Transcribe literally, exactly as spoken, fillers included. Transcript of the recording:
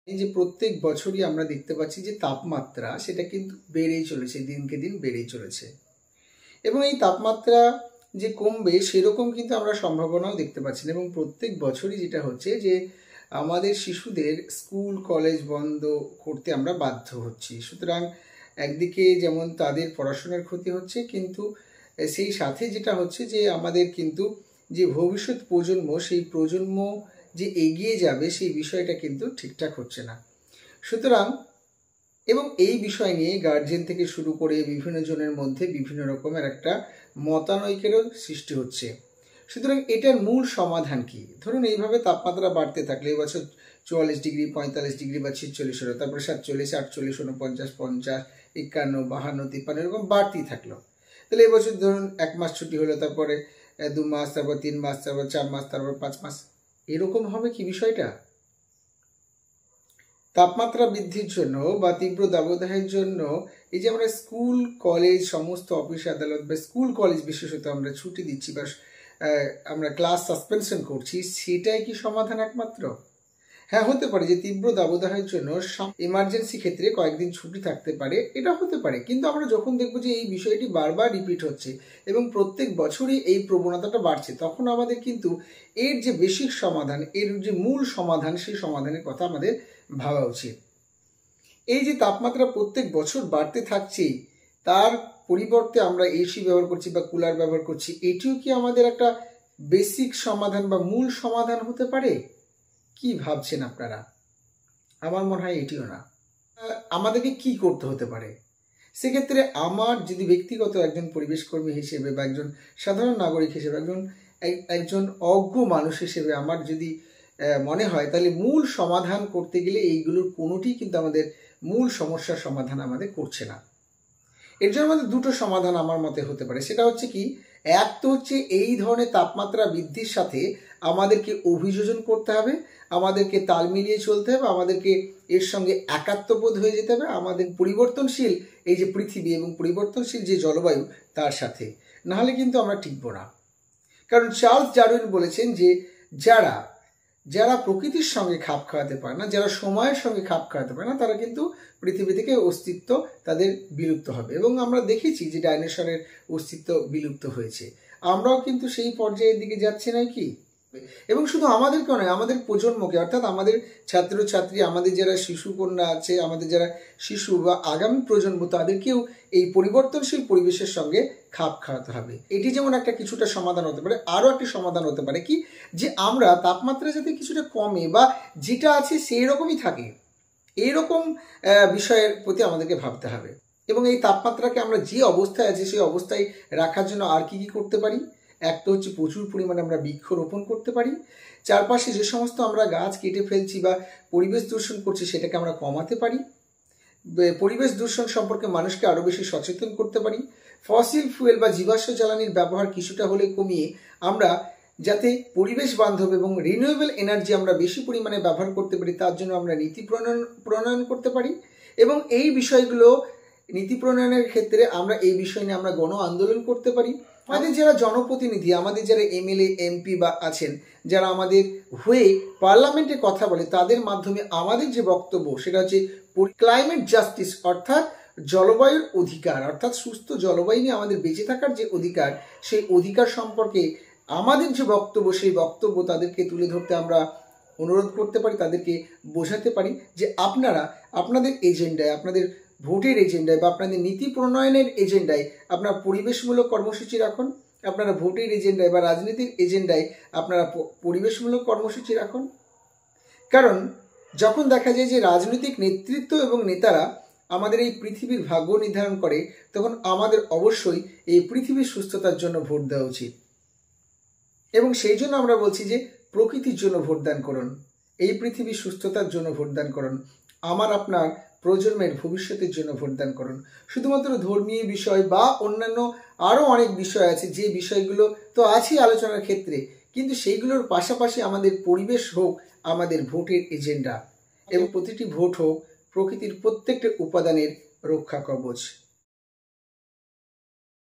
এই যে প্রত্যেক বছরই আমরা দেখতে পাচ্ছি যে তাপমাত্রা সেটা কিন্তু বেড়েই চলেছে, দিনকে দিন বেড়েই চলেছে। এবং এই তাপমাত্রা যে কমবে সেরকম কিন্তু আমরা সম্ভাবনাও দেখতে পাচ্ছি না। এবং প্রত্যেক বছরই যেটা হচ্ছে যে আমাদের শিশুদের স্কুল কলেজ বন্ধ করতে আমরা বাধ্য হচ্ছি। সুতরাং একদিকে যেমন তাদের পড়াশোনার ক্ষতি হচ্ছে, কিন্তু সেই সাথে যেটা হচ্ছে যে আমাদের কিন্তু যে ভবিষ্যৎ প্রজন্ম, সেই প্রজন্ম যে এগিয়ে যাবে সেই বিষয়টা কিন্তু ঠিকঠাক হচ্ছে না। সুতরাং এবং এই বিষয় নিয়ে গার্জেন থেকে শুরু করে বিভিন্ন জনের মধ্যে বিভিন্ন রকমের একটা মতানৈক্যেরও সৃষ্টি হচ্ছে। সুতরাং এটার মূল সমাধান কি? ধরুন এইভাবে তাপমাত্রা বাড়তে থাকলে এবছর চুয়াল্লিশ ডিগ্রি, পঁয়তাল্লিশ ডিগ্রি বা ছিচল্লিশ হলো, তারপরে সাতচল্লিশ, আটচল্লিশ, উনপঞ্চাশ, পঞ্চাশ, একান্ন, বাহান্ন, তিপ্পান্ন এরকম বাড়তেই থাকলো। তাহলে এবছর ধরুন এক মাস ছুটি হলো, তারপরে দু মাস, তারপর তিন মাস, তারপর চার মাস, তারপর পাঁচ মাস, এরকম হবে কি বিষয়টা? তাপমাত্রা বৃদ্ধির জন্য বা তীব্র দাবদাহের জন্য এই যে আমরা স্কুল কলেজ সমস্ত অফিস আদালত বা স্কুল কলেজ বিশেষত আমরা ছুটি দিচ্ছি বা আমরা ক্লাস সাসপেনশন করছি, সেটাই কি সমাধান একমাত্র? হ্যাঁ, হতে পারে যে তীব্র দাবদাহের জন্য ইমার্জেন্সি ক্ষেত্রে কয়েকদিন ছুটি থাকতে পারে, এটা হতে পারে। কিন্তু আমরা যখন দেখবো যে এই বিষয়টি বারবার রিপিট হচ্ছে এবং প্রত্যেক বছরই এই প্রবণতাটা বাড়ছে, তখন আমাদের কিন্তু এর যে বেসিক সমাধান, এর যে মূল সমাধান, সেই সমাধানের কথা আমাদের ভাবা উচিত। এই যে তাপমাত্রা প্রত্যেক বছর বাড়তে থাকছে, তার পরিবর্তে আমরা এসি ব্যবহার করছি বা কুলার ব্যবহার করছি, এটিও কি আমাদের একটা বেসিক সমাধান বা মূল সমাধান হতে পারে? কি ভাবছেন আপনারা? আমার মনে হয় এটিও না। আমাদেরকে কি করতে হতে পারে? সেক্ষেত্রে আমার যদি ব্যক্তিগত একজন পরিবেশ কর্মী হিসেবে বা একজন সাধারণ নাগরিক হিসেবে, একজন একজন অজ্ঞ মানুষ হিসেবে আমার যদি মনে হয়, তাহলে মূল সমাধান করতে গেলে এইগুলোর কোনোটি কিন্তু আমাদের মূল সমস্যার সমাধান আমাদের করছে না। এর জন্য আমাদের দুটো সমাধান আমার মতে হতে পারে। সেটা হচ্ছে কি, এক তো হচ্ছে এই ধরনের তাপমাত্রা বৃদ্ধির সাথে আমাদেরকে অভিযোজন করতে হবে, আমাদেরকে তাল মিলিয়ে চলতে হবে, আমাদেরকে এর সঙ্গে একাত্মবোধ হয়ে যেতে হবে আমাদের পরিবর্তনশীল এই যে পৃথিবী এবং পরিবর্তনশীল যে জলবায়ু তার সাথে। নাহলে কিন্তু আমরা টিকবো না। কারণ চার্লস ডারউইন বলেছেন যে যারা যারা প্রকৃতির সঙ্গে খাপ খাওয়াতে পারে না, যারা সময়ের সঙ্গে খাপ খাওয়াতে পারে না, তারা কিন্তু পৃথিবী থেকে অস্তিত্ব তাদের বিলুপ্ত হবে। এবং আমরা দেখেছি যে ডাইনোসরের অস্তিত্ব বিলুপ্ত হয়েছে। আমরাও কিন্তু সেই পর্যায়ের দিকে যাচ্ছি নাকি? এবং শুধু আমাদেরকে নয়, আমাদের প্রজন্মকে, অর্থাৎ আমাদের ছাত্রছাত্রী, আমাদের যারা শিশু কন্যা আছে, আমাদের যারা শিশু বা আগামী প্রজন্ম, তাদেরকেও এই পরিবর্তনশীল পরিবেশের সঙ্গে খাপ খাওয়াতে হবে। এটি যেমন একটা কিছুটা সমাধান হতে পারে, আরও একটি সমাধান হতে পারে কি, যে আমরা তাপমাত্রা যাতে কিছুটা কমে বা যেটা আছে সেই রকমই থাকে, এইরকম বিষয়ের প্রতি আমাদেরকে ভাবতে হবে। এবং এই তাপমাত্রাকে আমরা যে অবস্থায় আছি সেই অবস্থায় রাখার জন্য আর কি কি করতে পারি? একটা হচ্ছে প্রচুর পরিমাণে আমরা বৃক্ষরোপণ করতে পারি। চারপাশে যে সমস্ত আমরা গাছ কেটে ফেলছি বা পরিবেশ দূষণ করছি সেটাকে আমরা কমাতে পারি। পরিবেশ দূষণ সম্পর্কে মানুষকে আরও বেশি সচেতন করতে পারি। ফসিল ফুয়েল বা জীবাশ্ম জ্বালানির ব্যবহার কিছুটা হলে কমিয়ে আমরা যাতে পরিবেশ বান্ধব এবং রিনিউয়েবল এনার্জি আমরা বেশি পরিমাণে ব্যবহার করতে পারি, তার জন্য আমরা নীতি প্রণয়ন প্রণয়ন করতে পারি। এবং এই বিষয়গুলো নীতি প্রণয়নের ক্ষেত্রে আমরা এই বিষয় নিয়ে আমরা গণ আন্দোলন করতে পারি। আমাদের যারা জনপ্রতিনিধি, আমাদের যারা এমএলএ এমপি বা আছেন, যারা আমাদের হয়ে পার্লামেন্টে কথা বলে, তাদের মাধ্যমে আমাদের যে বক্তব্য সেটা হচ্ছে ক্লাইমেট জাস্টিস, অর্থাৎ জলবায়ুর অধিকার, অর্থাৎ সুস্থ জলবায়ু নিয়ে আমাদের বেঁচে থাকার যে অধিকার, সেই অধিকার সম্পর্কে আমাদের যে বক্তব্য, সেই বক্তব্য তাদেরকে তুলে ধরতে আমরা অনুরোধ করতে পারি, তাদেরকে বোঝাতে পারি যে আপনারা আপনাদের এজেন্ডায়, আপনাদের ভোটের এজেন্ডায় বা আপনাদের নীতি প্রণয়নের এজেন্ডায় আপনারা পরিবেশমূলক কর্মসূচি রাখুন, আপনারা ভোটের এজেন্ডায় বা রাজনীতির এজেন্ডায় আপনারা পরিবেশমূলক কর্মসূচি রাখুন। কারণ যখন দেখা যায় যে রাজনৈতিক নেতৃত্ব এবং নেতারা আমাদের এই পৃথিবীর ভাগ্য নির্ধারণ করে, তখন আমাদের অবশ্যই এই পৃথিবীর সুস্থতার জন্য ভোট দেওয়া উচিত। এবং সেই জন্য আমরা বলছি যে প্রকৃতির জন্য ভোটদান করুন, এই পৃথিবীর সুস্থতার জন্য ভোটদান করুন, আমার আপনার প্রজন্মের ভবিষ্যতের জন্য ভোটদান করুন। শুধুমাত্র ধর্মীয় বিষয় বা অন্যান্য আরও অনেক বিষয় আছে, যে বিষয়গুলো তো আছেই আলোচনার ক্ষেত্রে, কিন্তু সেইগুলোর পাশাপাশি আমাদের পরিবেশ হোক আমাদের ভোটের এজেন্ডা, এবং প্রতিটি ভোট হোক প্রকৃতির প্রত্যেকটা উপাদানের রক্ষা কবচ।